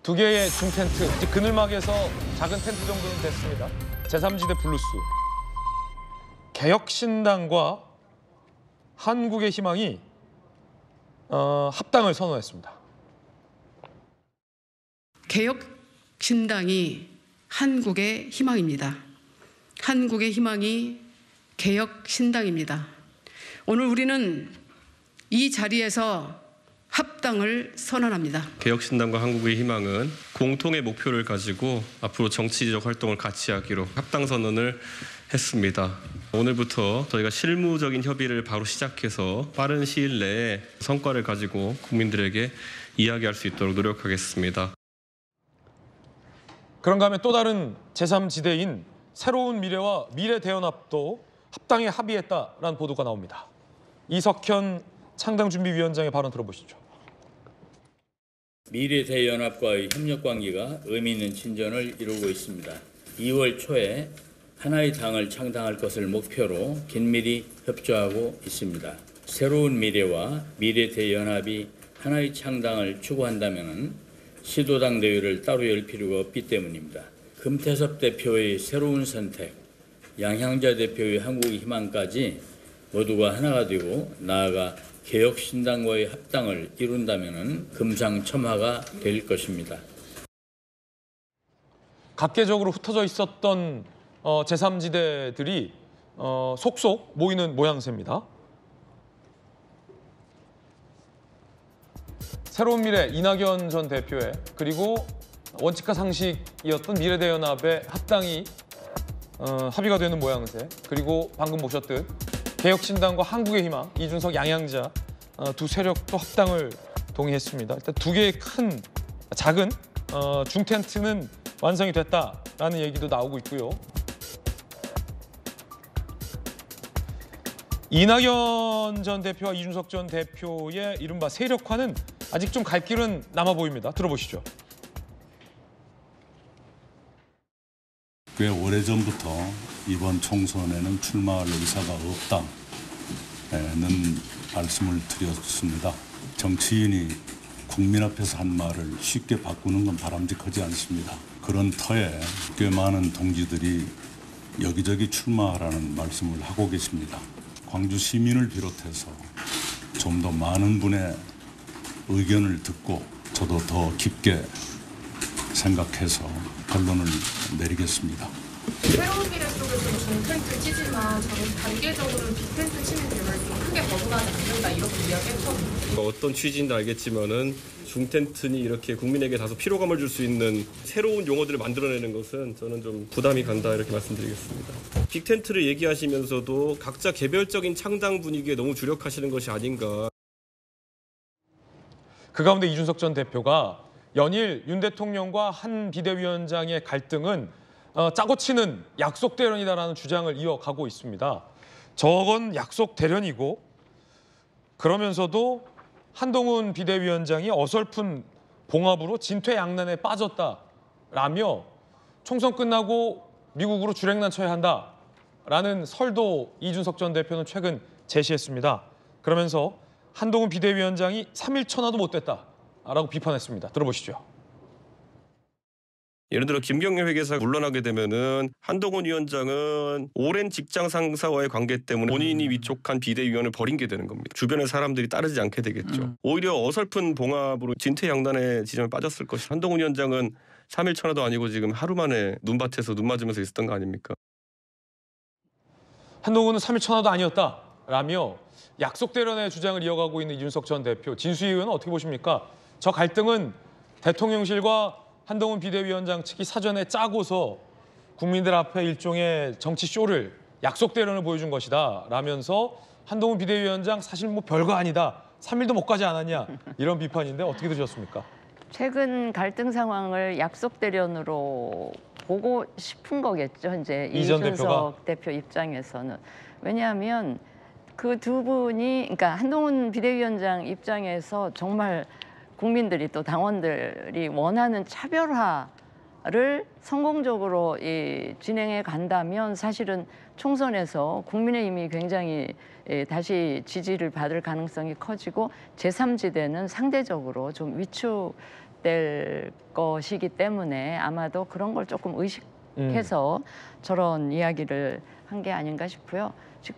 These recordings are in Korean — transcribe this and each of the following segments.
두 개의 중텐트, 이제 그늘막에서 작은 텐트 정도는 됐습니다. 제3지대 블루스. 개혁신당과 한국의 희망이 합당을 선언했습니다. 개혁신당이 한국의 희망입니다. 한국의 희망이 개혁신당입니다. 오늘 우리는 이 자리에서 합당을 선언합니다. 개혁신당과 한국의 희망은 공통의 목표를 가지고 앞으로 정치적 활동을 같이 하기로 합당 선언을 했습니다. 오늘부터 저희가 실무적인 협의를 바로 시작해서 빠른 시일 내에 성과를 가지고 국민들에게 이야기할 수 있도록 노력하겠습니다. 그런가 하면 또 다른 제3지대인 새로운 미래와 미래대연합도 합당에 합의했다라는 보도가 나옵니다. 이석현 창당준비위원장의 발언 들어보시죠. 미래대연합과의 협력관계가 의미 있는 진전을 이루고 있습니다. 2월 초에 하나의 당을 창당할 것을 목표로 긴밀히 협조하고 있습니다. 새로운 미래와 미래대연합이 하나의 창당을 추구한다면 시도당 대회를 따로 열 필요가 없기 때문입니다. 금태섭 대표의 새로운 선택, 양향자 대표의 한국의 희망까지 모두가 하나가 되고 나아가 개혁신당과의 합당을 이룬다면 금상첨화가 될 것입니다. 각계적으로 흩어져 있었던 제3지대들이 속속 모이는 모양새입니다. 새로운 미래 이낙연 전 대표의 그리고 원칙과 상식이었던 미래대연합의 합당이 합의가 되는 모양새, 그리고 방금 보셨듯 개혁신당과 한국의 희망, 이준석, 양양자 두 세력도 합당을 동의했습니다. 일단 두 개의 큰, 작은 중텐트는 완성이 됐다라는 얘기도 나오고 있고요. 이낙연 전 대표와 이준석 전 대표의 이른바 세력화는 아직 좀 갈 길은 남아 보입니다. 들어보시죠. 꽤 오래전부터 이번 총선에는 출마할 의사가 없다는 말씀을 드렸습니다. 정치인이 국민 앞에서 한 말을 쉽게 바꾸는 건 바람직하지 않습니다. 그런 터에 꽤 많은 동지들이 여기저기 출마하라는 말씀을 하고 계십니다. 광주 시민을 비롯해서 좀 더 많은 분의 의견을 듣고 저도 더 깊게 생각해서 결론을 내리겠습니다. 새로운 미래 쪽에서는 중텐트 치지만 저는 단계적으로는 비텐트 치는 경우를 좀 크게 거부하지 않는다 이렇게 이야기했거든요. 어떤 취지인지 알겠지만은 중텐트니 이렇게 국민에게 다소 피로감을 줄 수 있는 새로운 용어들을 만들어내는 것은 저는 좀 부담이 간다 이렇게 말씀드리겠습니다. 빅텐트를 얘기하시면서도 각자 개별적인 창당 분위기에 너무 주력하시는 것이 아닌가. 그 가운데 이준석 전 대표가 연일 윤 대통령과 한 비대위원장의 갈등은 짜고 치는 약속 대련이다라는 주장을 이어가고 있습니다. 저건 약속 대련이고 그러면서도 한동훈 비대위원장이 어설픈 봉합으로 진퇴양난에 빠졌다라며 총선 끝나고 미국으로 주랭난 쳐야 한다라는 설도 이준석 전 대표는 최근 제시했습니다. 그러면서 한동훈 비대위원장이 3일 천하도 못 됐다라고 비판했습니다. 들어보시죠. 예를 들어 김경래 회계사 물러나게 되면은 한동훈 위원장은 오랜 직장 상사와의 관계 때문에 본인이 위촉한 비대위원을 버린 게 되는 겁니다. 주변의 사람들이 따르지 않게 되겠죠. 오히려 어설픈 봉합으로 진퇴양난의 지점에 빠졌을 것이. 한동훈 위원장은 3일 천하도 아니고 지금 하루 만에 눈밭에서 눈 맞으면서 있었던 거 아닙니까? 한동훈은 3일 천하도 아니었다라며 약속 대련의 주장을 이어가고 있는 이준석 전 대표. 진수희 의원은 어떻게 보십니까? 저 갈등은 대통령실과 한동훈 비대위원장 측이 사전에 짜고서 국민들 앞에 일종의 정치 쇼를 약속 대련을 보여준 것이다 라면서 한동훈 비대위원장 사실 뭐 별거 아니다. 3일도 못 가지 않았냐 이런 비판인데 어떻게 들으셨습니까? 최근 갈등 상황을 약속 대련으로 보고 싶은 거겠죠. 이제 이준석 대표 입장에서는. 왜냐하면 그 두 분이, 그러니까 한동훈 비대위원장 입장에서 정말 국민들이 또 당원들이 원하는 차별화를 성공적으로 진행해 간다면 사실은 총선에서 국민의힘이 굉장히 다시 지지를 받을 가능성이 커지고 제3지대는 상대적으로 좀 약속될 것이기 때문에 아마도 그런 걸 조금 의식해서 저런 이야기를 한 게 아닌가 싶고요.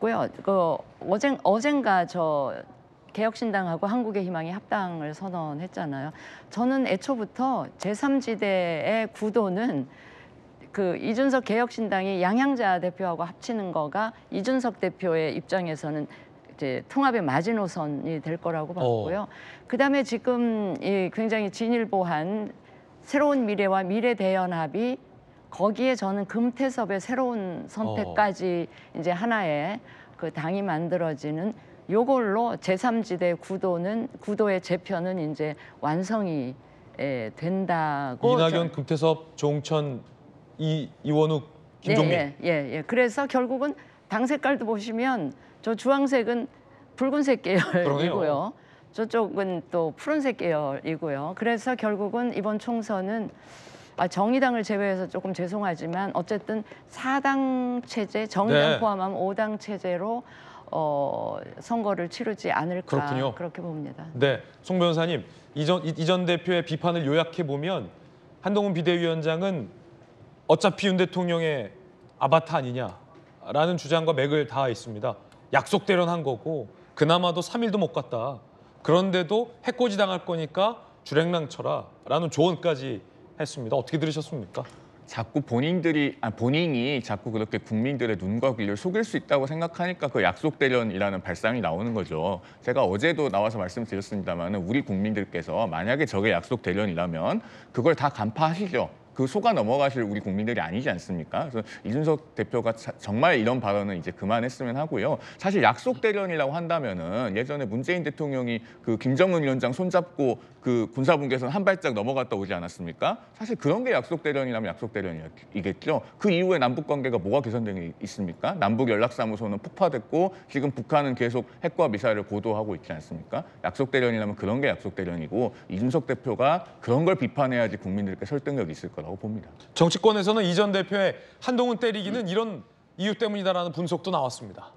어젠가 저 개혁신당하고 한국의 희망이 합당을 선언했잖아요. 저는 애초부터 제3지대의 구도는 그 이준석 개혁신당이 양향자 대표하고 합치는 거가 이준석 대표의 입장에서는 이제 통합의 마지노선이 될 거라고 봤고요. 그다음에 지금 이 굉장히 진일보한 새로운 미래와 미래대연합이 거기에 저는 금태섭의 새로운 선택까지 이제 하나의 그 당이 만들어지는 요걸로 제3지대 구도의 재편은 이제 완성이 된다고. 이낙연, 금태섭, 조홍천, 이원욱, 김종민. 예. 그래서 결국은 당 색깔도 보시면 저 주황색은 붉은색 계열이고요. 그러네요. 저쪽은 또 푸른색 계열이고요. 그래서 결국은 이번 총선은 정의당을 제외해서 조금 죄송하지만 어쨌든 4당 체제, 정의당 네. 포함하면 5당 체제로 선거를 치르지 않을까. 그렇군요. 그렇게 봅니다. 네, 송 변호사님, 이전 대표의 비판을 요약해 보면 한동훈 비대위원장은 어차피 윤 대통령의 아바타 아니냐라는 주장과 맥을 닿아 있습니다. 약속대로한 거고 그나마도 3일도 못 갔다. 그런데도 해코지 당할 거니까 주랭랑 쳐라라는 조언까지 했습니다. 어떻게 들으셨습니까? 자꾸 본인이 자꾸 그렇게 국민들의 눈과 귀를 속일 수 있다고 생각하니까 그 약속 대련이라는 발상이 나오는 거죠. 제가 어제도 나와서 말씀드렸습니다만 우리 국민들께서 만약에 저게 약속 대련이라면 그걸 다 간파하시죠. 그 속아 넘어가실 우리 국민들이 아니지 않습니까? 그래서 이준석 대표가 정말 이런 발언은 이제 그만했으면 하고요. 사실 약속 대련이라고 한다면은 예전에 문재인 대통령이 그 김정은 위원장 손잡고 그 군사분계선 한 발짝 넘어갔다 오지 않았습니까? 사실 그런 게 약속 대련이라면 약속 대련이겠죠. 그 이후에 남북 관계가 뭐가 개선된 게 있습니까? 남북 연락사무소는 폭파됐고 지금 북한은 계속 핵과 미사일을 고도하고 있지 않습니까? 약속 대련이라면 그런 게 약속 대련이고 이준석 대표가 그런 걸 비판해야지 국민들께 설득력이 있을 거라고 봅니다. 정치권에서는 이전 대표의 한동훈 때리기는 이런 이유 때문이다라는 분석도 나왔습니다.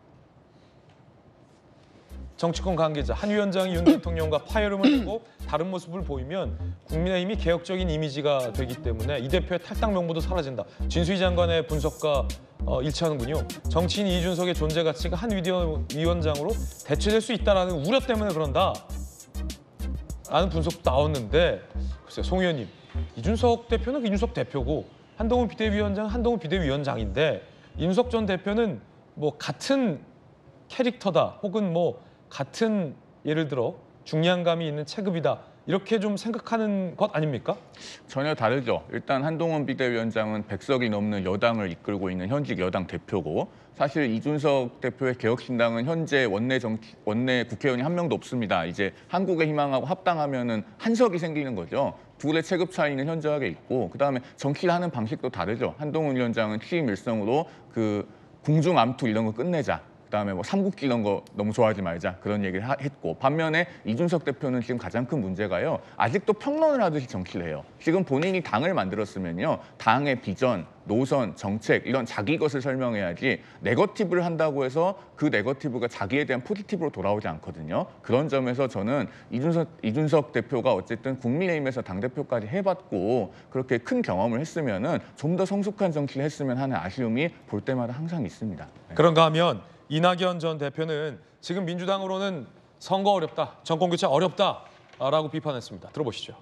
정치권 관계자, 한 위원장이 윤 대통령과 파열음을 내고 다른 모습을 보이면 국민의힘이 개혁적인 이미지가 되기 때문에 이 대표의 탈당 명분도 사라진다. 진수희 장관의 분석과 일치하는군요. 정치인 이준석의 존재 가치가 한 위원장으로 대체될 수 있다는 우려 때문에 그런다. 라는 분석도 나왔는데 글쎄요, 송 의원님. 이준석 대표는 이준석 대표고 한동훈 비대위원장은 한동훈 비대위원장인데 이준석 전 대표는 뭐 같은 캐릭터다 혹은 뭐 같은 예를 들어 중량감이 있는 체급이다 이렇게 좀 생각하는 것 아닙니까? 전혀 다르죠. 일단 한동훈 비대위원장은 100석이 넘는 여당을 이끌고 있는 현직 여당 대표고 사실 이준석 대표의 개혁신당은 현재 원내 국회의원이 한 명도 없습니다. 이제 한국의 희망하고 합당하면은 한 석이 생기는 거죠. 둘의 체급 차이는 현저하게 있고 그다음에 정치를 하는 방식도 다르죠. 한동훈 위원장은 취임 일성으로 그 궁중 암투 이런 거 끝내자. 그다음에 뭐 삼국지 이런 거 너무 좋아하지 말자 그런 얘기를 했고 반면에 이준석 대표는 지금 가장 큰 문제가요. 아직도 평론을 하듯이 정치를 해요. 지금 본인이 당을 만들었으면요. 당의 비전, 노선, 정책 이런 자기 것을 설명해야지 네거티브를 한다고 해서 그 네거티브가 자기에 대한 포지티브로 돌아오지 않거든요. 그런 점에서 저는 이준석 대표가 어쨌든 국민의힘에서 당대표까지 해봤고 그렇게 큰 경험을 했으면은 좀 더 성숙한 정치를 했으면 하는 아쉬움이 볼 때마다 항상 있습니다. 네. 그런가 하면 이낙연 전 대표는 지금 민주당으로는 선거 어렵다, 정권교체 어렵다라고 비판했습니다. 들어보시죠.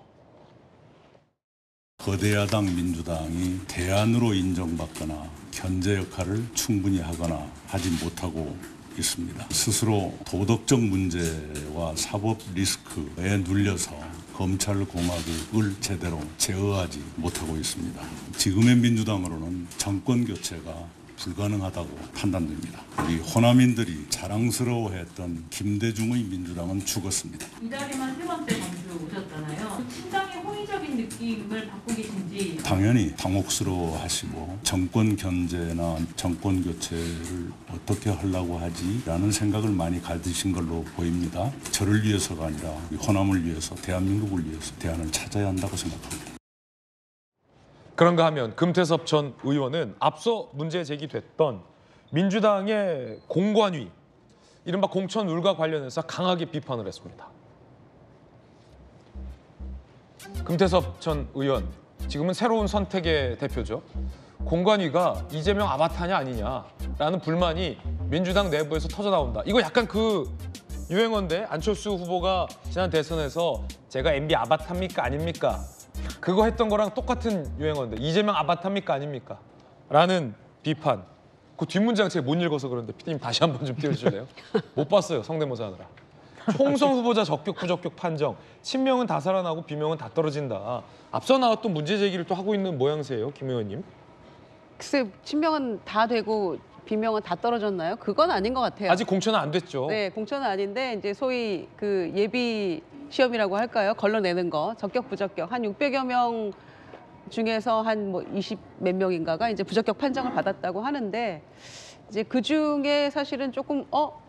거대 야당 민주당이 대안으로 인정받거나 견제 역할을 충분히 하거나 하지 못하고 있습니다. 스스로 도덕적 문제와 사법 리스크에 눌려서 검찰 공화국을 제대로 제어하지 못하고 있습니다. 지금의 민주당으로는 정권 교체가 불가능하다고 판단됩니다. 우리 호남인들이 자랑스러워했던 김대중의 민주당은 죽었습니다. 이 자리만 3번째 전주 오셨잖아요. 신당의 호의적인 느낌을 받고 계신지. 당연히 당혹스러워하시고 정권 견제나 정권 교체를 어떻게 하려고 하지라는 생각을 많이 가지신 걸로 보입니다. 저를 위해서가 아니라 우리 호남을 위해서 대한민국을 위해서 대안을 찾아야 한다고 생각합니다. 그런가 하면 금태섭 전 의원은 앞서 문제 제기됐던 민주당의 공관위, 이른바 공천룰과 관련해서 강하게 비판을 했습니다. 금태섭 전 의원, 지금은 새로운 선택의 대표죠. 공관위가 이재명 아바타냐 아니냐라는 불만이 민주당 내부에서 터져나온다. 이거 약간 그 유행어인데, 안철수 후보가 지난 대선에서 제가 MB 아바타입니까 아닙니까? 그거 했던 거랑 똑같은 유행어인데, 이재명 아바타입니까 아닙니까? 라는 비판. 그 뒷문장 제가 못 읽어서 그런데 피디님 다시 한번 좀 띄워주실래요? 못 봤어요, 성대모사 하느라. 총선 후보자 적격 부적격 판정. 친명은 다 살아나고 비명은 다 떨어진다. 앞서 나왔던 문제 제기를 또 하고 있는 모양새예요, 김 의원님. 글쎄, 친명은 다 되고 비명은 다 떨어졌나요? 그건 아닌 것 같아요. 아직 공천은 안 됐죠. 네, 공천은 아닌데 이제 소위 그 예비 시험이라고 할까요? 걸러내는 거, 적격 부적격 한 600여 명 중에서 한 뭐 20 몇 명인가가 이제 부적격 판정을 받았다고 하는데, 이제 그 중에 사실은 조금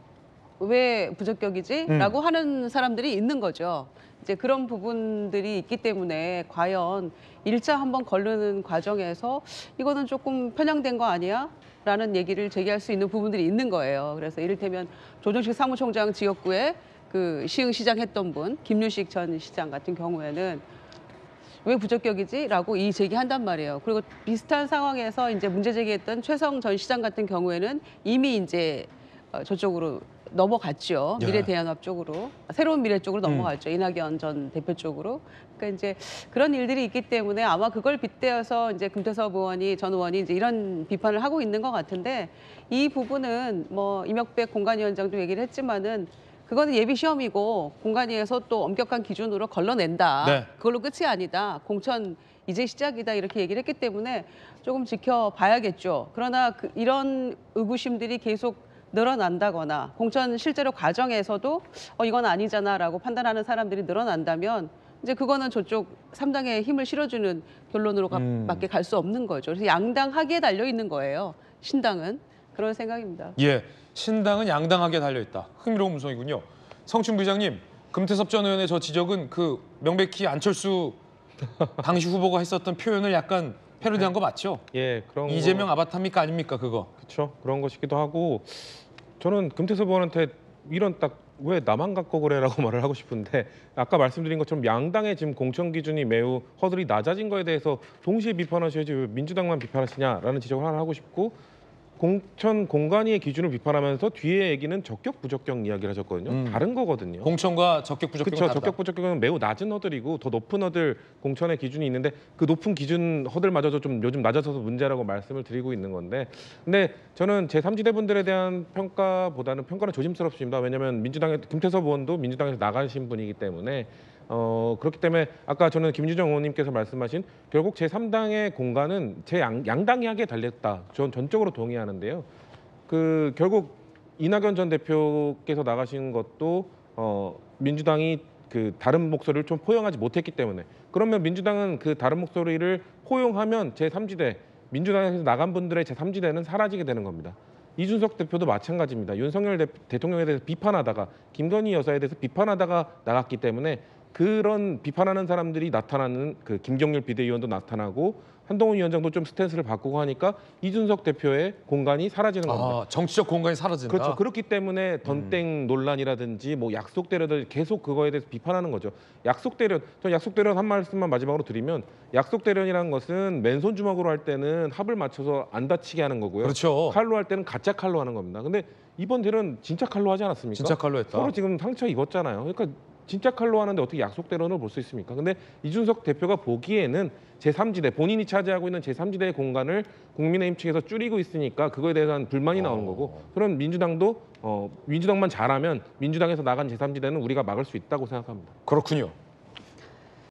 왜 부적격이지?라고 하는 사람들이 있는 거죠. 이제 그런 부분들이 있기 때문에 과연 일자 한번 거르는 과정에서 이거는 조금 편향된 거 아니야? 라는 얘기를 제기할 수 있는 부분들이 있는 거예요. 그래서 이를테면 조정식 사무총장 지역구에 그 시흥시장 했던 분, 김유식 전 시장 같은 경우에는 왜 부적격이지? 라고 이 제기한단 말이에요. 그리고 비슷한 상황에서 이제 문제 제기했던 최성 전 시장 같은 경우에는 이미 이제 저쪽으로 넘어갔죠. 예. 미래대연합 쪽으로, 새로운 미래 쪽으로 넘어갔죠. 이낙연 전 대표 쪽으로. 그러니까 이제 그런 일들이 있기 때문에 아마 그걸 빗대어서 이제 금태섭 의원이, 전 의원이 이제 이런 비판을 하고 있는 것 같은데, 이 부분은 뭐 이명백 공관위원장도 얘기를 했지만은 그거는 예비 시험이고 공관위에서 또 엄격한 기준으로 걸러낸다. 네. 그걸로 끝이 아니다. 공천 이제 시작이다. 이렇게 얘기를 했기 때문에 조금 지켜봐야겠죠. 그러나 이런 의구심들이 계속 늘어난다거나 공천 실제로 과정에서도 이건 아니잖아라고 판단하는 사람들이 늘어난다면 이제 그거는 저쪽 3당에 힘을 실어주는 결론으로 밖에 갈 수 없는 거죠. 그래서 양당하기에 달려 있는 거예요. 신당은. 그런 생각입니다. 예, 신당은 양당하게 달려있다. 흥미로운 분석이군요. 성춘 부장님, 금태섭 전 의원의 저 지적은 그 명백히 안철수 당시 후보가 했었던 표현을 약간 패러디한 거 맞죠? 예, 그런 이재명 아바타입니까 아닙니까 그거? 그렇죠. 그런 것이기도 하고, 저는 금태섭 의원한테 이런 딱 왜 나만 갖고 그래라고 말을 하고 싶은데, 아까 말씀드린 것처럼 양당의 지금 공천 기준이 매우 허들이 낮아진 거에 대해서 동시에 비판하셔야지 왜 민주당만 비판하시냐라는 지적을 하나 하고 싶고, 공천 공관위의 기준을 비판하면서 뒤에 얘기는 적격 부적격 이야기를 하셨거든요. 다른 거거든요. 공천과 적격 부적격은 그렇죠. 다르다. 적격 부적격은 매우 낮은 허들이고 더 높은 허들 공천의 기준이 있는데, 그 높은 기준 허들마저도 좀 요즘 낮아져서 문제라고 말씀을 드리고 있는 건데, 근데 저는 제3지대 분들에 대한 평가보다는 평가는 조심스럽습니다. 왜냐하면 민주당의 금태섭 의원도 민주당에서 나가신 분이기 때문에 그렇기 때문에 아까 저는 김유정 의원님께서 말씀하신 결국 제3당의 공간은 양당이 하게 달렸다. 전 전적으로 동의하는데요. 그 결국 이낙연 전 대표께서 나가신 것도 민주당이 그 다른 목소리를 좀 포용하지 못했기 때문에, 그러면 민주당은 그 다른 목소리를 포용하면 제3지대, 민주당에서 나간 분들의 제3지대는 사라지게 되는 겁니다. 이준석 대표도 마찬가지입니다. 윤석열 대통령에 대해서 비판하다가, 김건희 여사에 대해서 비판하다가 나갔기 때문에 그런 비판하는 사람들이 나타나는, 그 김경률 비대위원도 나타나고 한동훈 위원장도 좀 스탠스를 바꾸고 하니까 이준석 대표의 공간이 사라지는 겁니다. 정치적 공간이 사라진다. 그렇죠. 그렇기 때문에 던땡 논란이라든지 뭐 약속대로들 계속 그거에 대해서 비판하는 거죠. 약속대련, 저 약속대련 한 말씀만 마지막으로 드리면, 약속대련이라는 것은 맨손 주먹으로 할 때는 합을 맞춰서 안 다치게 하는 거고요. 그렇죠. 칼로 할 때는 가짜 칼로 하는 겁니다. 근데 이번 대련 진짜 칼로 하지 않았습니까? 진짜 칼로 했다. 서로 지금 상처 입었잖아요. 그러니까 진짜 칼로 하는데 어떻게 약속대로는 볼 수 있습니까? 근데 이준석 대표가 보기에는 제3지대, 본인이 차지하고 있는 제3지대의 공간을 국민의힘 측에서 줄이고 있으니까 그거에 대한 불만이 나오는 거고, 그럼 민주당도 민주당만 잘하면 민주당에서 나간 제3지대는 우리가 막을 수 있다고 생각합니다. 그렇군요.